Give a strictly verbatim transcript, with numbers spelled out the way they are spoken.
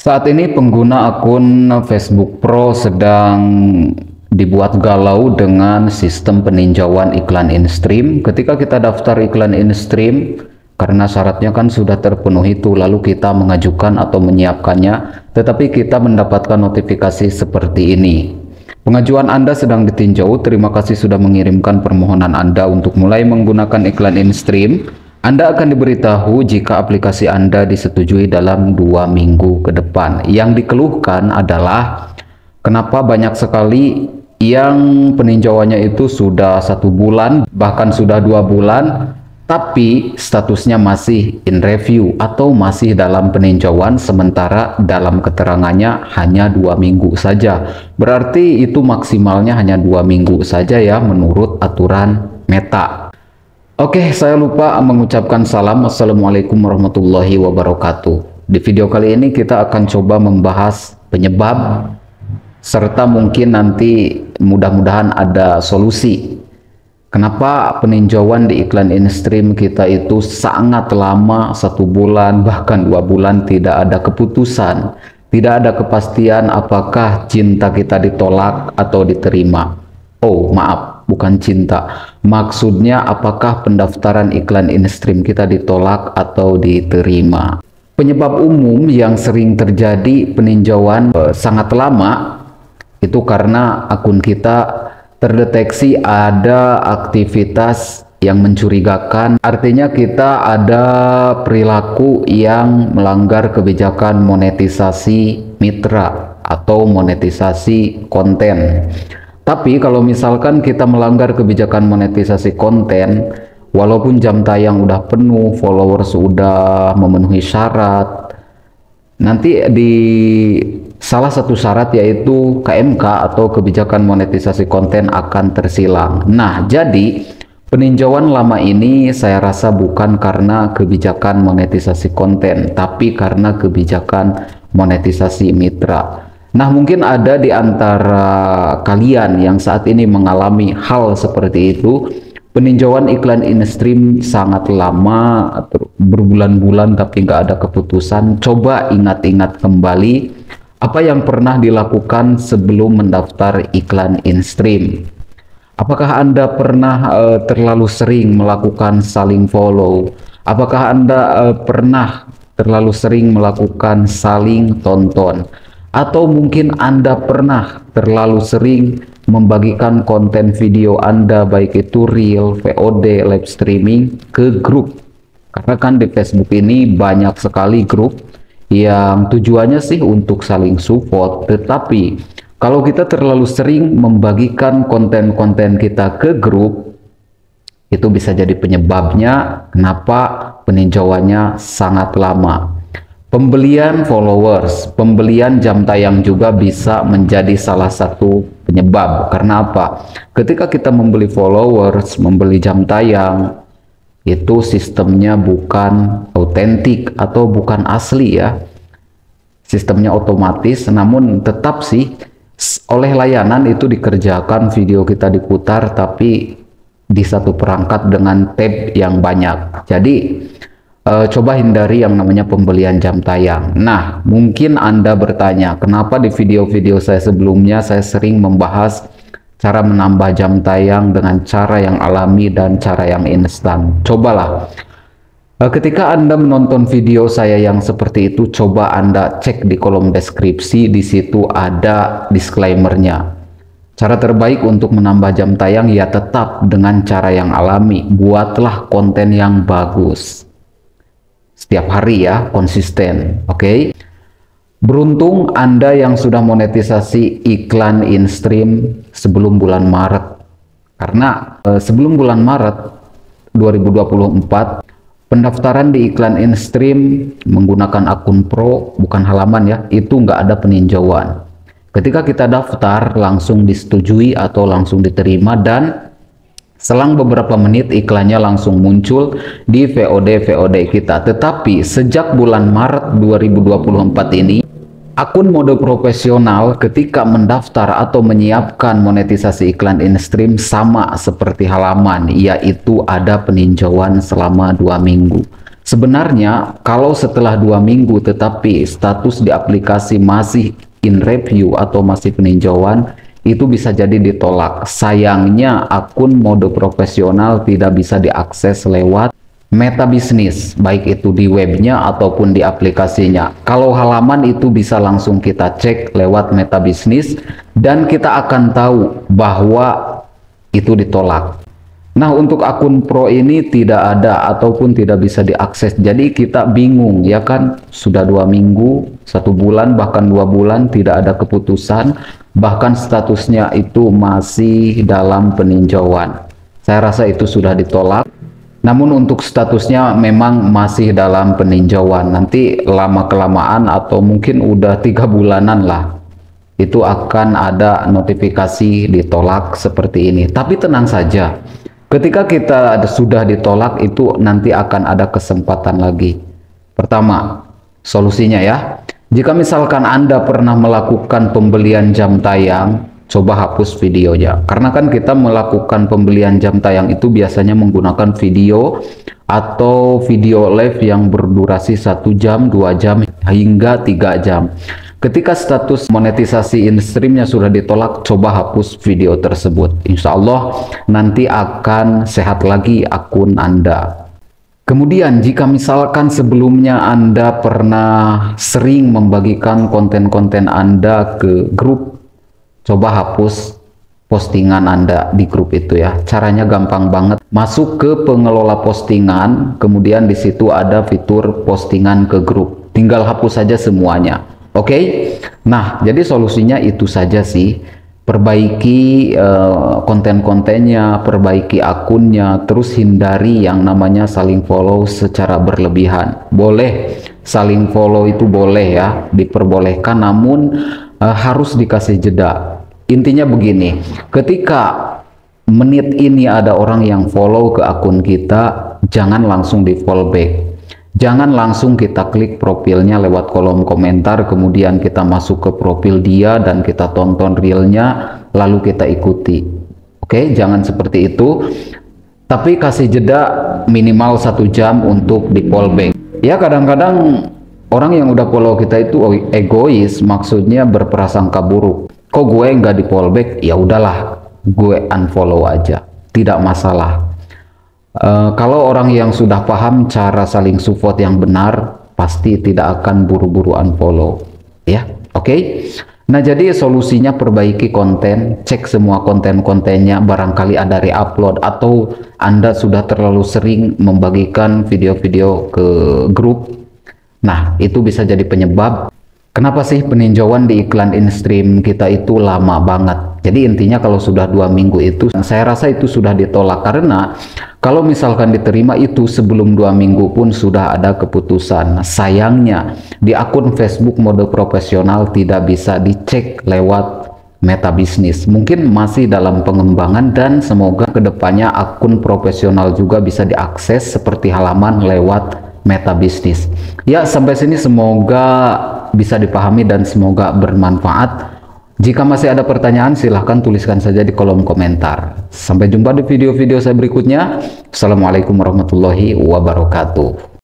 Saat ini pengguna akun Facebook Pro sedang dibuat galau dengan sistem peninjauan iklan in-stream. Ketika kita daftar iklan in-stream, karena syaratnya kan sudah terpenuhi itu, lalu kita mengajukan atau menyiapkannya, tetapi kita mendapatkan notifikasi seperti ini. Pengajuan Anda sedang ditinjau, terima kasih sudah mengirimkan permohonan Anda untuk mulai menggunakan iklan in-stream. Anda akan diberitahu jika aplikasi Anda disetujui dalam dua minggu ke depan. Yang dikeluhkan adalah kenapa banyak sekali yang peninjauannya itu sudah satu bulan, bahkan sudah dua bulan, tapi statusnya masih in review atau masih dalam peninjauan, sementara dalam keterangannya hanya dua minggu saja. Berarti itu maksimalnya hanya dua minggu saja ya menurut aturan Meta. Oke, saya lupa mengucapkan salam. Assalamualaikum warahmatullahi wabarakatuh. Di video kali ini kita akan coba membahas penyebab serta mungkin nanti mudah-mudahan ada solusi. Kenapa peninjauan di iklan in-stream kita itu sangat lama, satu bulan bahkan dua bulan tidak ada keputusan, tidak ada kepastian apakah cinta kita ditolak atau diterima. Oh maaf, bukan cinta. Maksudnya apakah pendaftaran iklan in-stream kita ditolak atau diterima. Penyebab umum yang sering terjadi peninjauan eh, sangat lama itu karena akun kita terdeteksi ada aktivitas yang mencurigakan. Artinya kita ada perilaku yang melanggar kebijakan monetisasi mitra atau monetisasi konten. Tapi kalau misalkan kita melanggar kebijakan monetisasi konten, walaupun jam tayang udah penuh, followers udah memenuhi syarat, nanti di salah satu syarat yaitu K M K atau kebijakan monetisasi konten akan tersilang. Nah, jadi peninjauan lama ini saya rasa bukan karena kebijakan monetisasi konten, tapi karena kebijakan monetisasi mitra. Nah, mungkin ada di antara kalian yang saat ini mengalami hal seperti itu. Peninjauan iklan in-stream sangat lama, berbulan-bulan tapi nggak ada keputusan. Coba ingat-ingat kembali apa yang pernah dilakukan sebelum mendaftar iklan in-stream. Apakah Anda pernah uh, terlalu sering melakukan saling follow? Apakah Anda uh, pernah terlalu sering melakukan saling tonton? Atau mungkin Anda pernah terlalu sering membagikan konten video Anda, baik itu reel, V O D, live streaming, ke grup. Karena kan di Facebook ini banyak sekali grup yang tujuannya sih untuk saling support. Tetapi kalau kita terlalu sering membagikan konten-konten kita ke grup, itu bisa jadi penyebabnya kenapa peninjauannya sangat lama. Pembelian followers, pembelian jam tayang juga bisa menjadi salah satu penyebab. Karena apa? Ketika kita membeli followers, membeli jam tayang, itu sistemnya bukan autentik atau bukan asli ya. Sistemnya otomatis, namun tetap sih oleh layanan itu dikerjakan, video kita diputar, tapi di satu perangkat dengan tab yang banyak. Jadi Uh, coba hindari yang namanya pembelian jam tayang. Nah, mungkin Anda bertanya, kenapa di video-video saya sebelumnya saya sering membahas cara menambah jam tayang dengan cara yang alami dan cara yang instan. Cobalah. Uh, ketika Anda menonton video saya yang seperti itu, coba Anda cek di kolom deskripsi, di situ ada disclaimer-nya. Cara terbaik untuk menambah jam tayang ya tetap dengan cara yang alami. Buatlah konten yang bagus. Setiap hari ya, konsisten, oke? Okay? Beruntung Anda yang sudah monetisasi iklan in-stream sebelum bulan Maret. Karena eh, sebelum bulan Maret dua ribu dua puluh empat, pendaftaran di iklan in-stream menggunakan akun Pro, bukan halaman ya, itu nggak ada peninjauan. Ketika kita daftar, langsung disetujui atau langsung diterima, dan selang beberapa menit iklannya langsung muncul di V O D-V O D kita. Tetapi sejak bulan Maret dua ribu dua puluh empat ini, akun mode profesional ketika mendaftar atau menyiapkan monetisasi iklan in-stream sama seperti halaman, yaitu ada peninjauan selama dua minggu. Sebenarnya kalau setelah dua minggu tetapi status di aplikasi masih in review atau masih peninjauan, itu bisa jadi ditolak. Sayangnya akun mode profesional tidak bisa diakses lewat Meta Business, baik itu di webnya ataupun di aplikasinya. Kalau halaman itu bisa langsung kita cek lewat Meta Business dan kita akan tahu bahwa itu ditolak. Nah, untuk akun pro ini tidak ada ataupun tidak bisa diakses. Jadi kita bingung, ya kan? Sudah dua minggu, satu bulan, bahkan dua bulan tidak ada keputusan. Bahkan statusnya itu masih dalam peninjauan. Saya rasa itu sudah ditolak. Namun untuk statusnya memang masih dalam peninjauan. Nanti lama-kelamaan atau mungkin udah tiga bulanan lah, itu akan ada notifikasi ditolak seperti ini. Tapi tenang saja. Ketika kita sudah ditolak itu nanti akan ada kesempatan lagi. Pertama, solusinya ya. Jika misalkan Anda pernah melakukan pembelian jam tayang, coba hapus videonya. Karena kan kita melakukan pembelian jam tayang itu biasanya menggunakan video atau video live yang berdurasi satu jam, dua jam, hingga tiga jam. Ketika status monetisasi in-streamnya sudah ditolak, coba hapus video tersebut. Insya Allah nanti akan sehat lagi akun Anda. Kemudian jika misalkan sebelumnya Anda pernah sering membagikan konten-konten Anda ke grup, coba hapus postingan Anda di grup itu ya. Caranya gampang banget. Masuk ke pengelola postingan, kemudian di situ ada fitur postingan ke grup. Tinggal hapus saja semuanya. Oke, okay? Nah jadi solusinya itu saja sih, perbaiki uh, konten-kontennya, perbaiki akunnya, terus hindari yang namanya saling follow secara berlebihan. Boleh saling follow itu boleh ya, diperbolehkan, namun uh, harus dikasih jeda. Intinya begini, ketika menit ini ada orang yang follow ke akun kita, jangan langsung di follow back. Jangan langsung kita klik profilnya lewat kolom komentar, kemudian kita masuk ke profil dia dan kita tonton realnya, lalu kita ikuti. Oke, jangan seperti itu. Tapi kasih jeda minimal satu jam untuk di follow back. Ya kadang-kadang orang yang udah follow kita itu egois, maksudnya berprasangka buruk. Kok gue nggak di follow back? Ya udahlah, gue unfollow aja, tidak masalah. Uh, kalau orang yang sudah paham cara saling support yang benar, pasti tidak akan buru-buru unfollow ya. Oke, okay? Nah jadi solusinya perbaiki konten, cek semua konten-kontennya, barangkali ada re-upload atau Anda sudah terlalu sering membagikan video-video ke grup. Nah itu bisa jadi penyebab kenapa sih peninjauan di iklan in-stream kita itu lama banget. Jadi intinya kalau sudah dua minggu itu, saya rasa itu sudah ditolak. Karena kalau misalkan diterima itu sebelum dua minggu pun sudah ada keputusan. Sayangnya di akun Facebook mode profesional tidak bisa dicek lewat Meta Business. Mungkin masih dalam pengembangan dan semoga kedepannya akun profesional juga bisa diakses seperti halaman lewat Meta Business. Ya sampai sini semoga bisa dipahami dan semoga bermanfaat. Jika masih ada pertanyaan silahkan tuliskan saja di kolom komentar. Sampai jumpa di video-video saya berikutnya. Assalamualaikum warahmatullahi wabarakatuh.